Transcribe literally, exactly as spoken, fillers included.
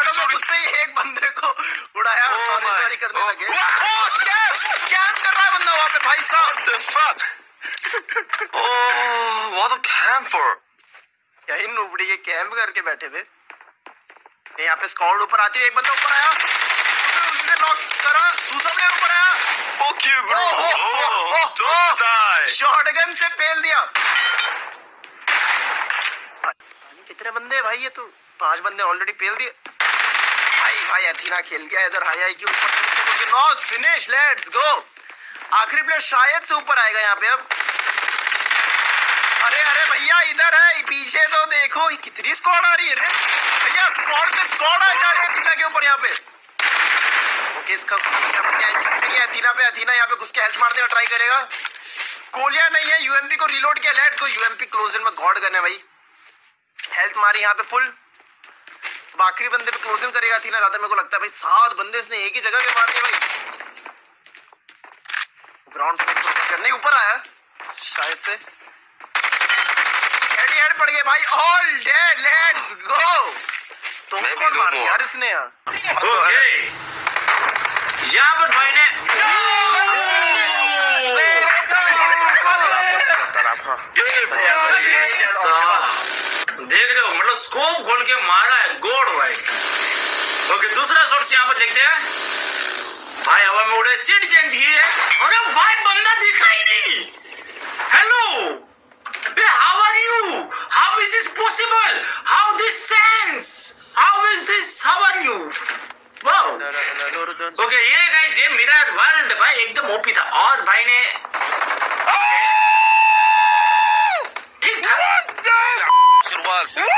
स्क्वाडों में घुसते ही एक बंदे को उड़ाया और सॉरी सॉरी करने लगे। कैंप कर रहा है बंदा वहाँ पे भाई साहब। What the fuck? Oh, what a camp for? क्या ही नुबड़ी ये कैंप करके बैठे थे। यहाँ पे स्क्वाड ऊपर आती है, एक बंदा ऊपर आया, उसने नॉक करा, दूसरा प्लेयर ऊपर आया। Fuck you, bro. Oh, don't die. Shotgun से फेल दिया। कितने बंदे भाई, ये तो पांच बंदे ऑलरेडी फेल दिए भाई। भाई अथीना खेल गया इधर, हाई आई क्यू ऊपर नॉक फिनिश, लेट्स गो। आखिरी प्लेयर शायद से ऊपर आएगा यहाँ पे अब। अरे अरे भैया इधर है, पीछे तो देखो कितनी स्क्वाड आ रही है रे भैया, स्क्वाड पे स्क्वाड आ जा रही है अथीना के ऊपर यहाँ पे। ओके इसका अथीना पे, अथीना यहाँ पे घुस के हेल्थ मारने का ट्राई करेगा। गोलियां नहीं है, यूएमपी को रिलोड किया, लेट्स गो। यूएमपी क्लोज में गॉड गन है भाई, हेल्थ मारी यहाँ पे फुल। आखिरी बंदे पे क्लोज करेगा अथीना, ज्यादा मेरे को लगता है भाई। सात बंदे इसने एक ही जगह पे मार दिए भाई। ग्राउंड करने ऊपर आया शायद से, हेड हेड पड़ गए भाई, ऑल डेड, लेट्स गो। तो स्क्वाड मार दिया यार इसने यार। ओके यहाँ पर भाई ने देख रहे हो, मतलब स्कोप खोल के मारा है गोड भाई। ओके दूसरा शॉट यहाँ पर देखते हैं भाई, हवा में उड़े, सीट चेंज की है। अरे भाई बंदा दिखाई नहीं। Hello how are you? How is this possible? How this sense? How is this? How are you? Wow. Okay ये guys ये मेरा वर्ल्ड भाई एकदम ओपी था और भाई ने ठीक ठाक